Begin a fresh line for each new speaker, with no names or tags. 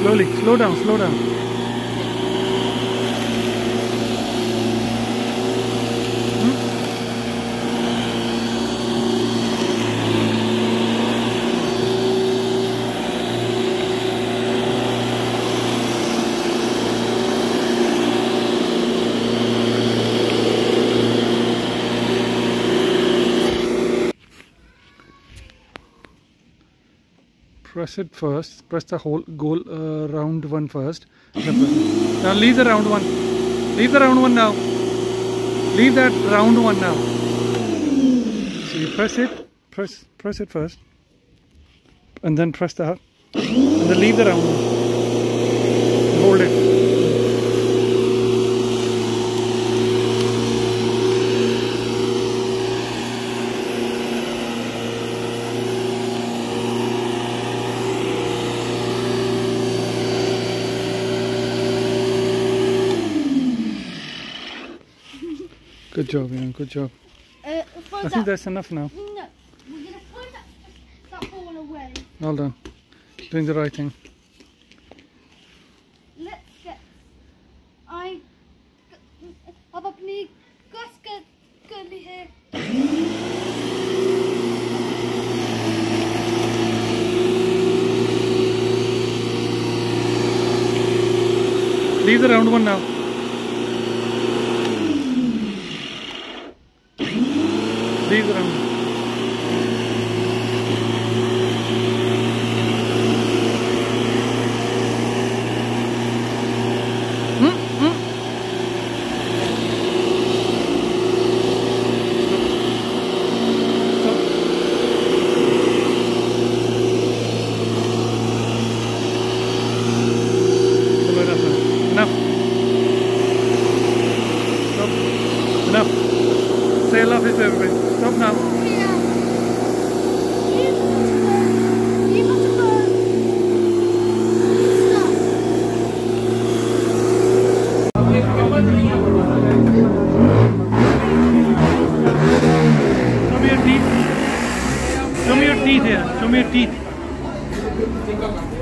slowly. Slow down, slow down. Press it first. Press the whole round one first. Now leave the round one. Leave the round one now. Leave that round one now. So you press it. Press it first, and then press that, and then leave the round one. Hold it. Good job, Ian. Good job. I think that's enough now.
No, we're going to throw that ball away.
Well done. Doing the right thing.
Let's get... अब अपनी कस करनी है.
Leave the round one now. Leave the round. Enough. Stop. Enough. Say love it to everybody. Stop now. Show me your teeth. Show me your teeth here. Show me your teeth.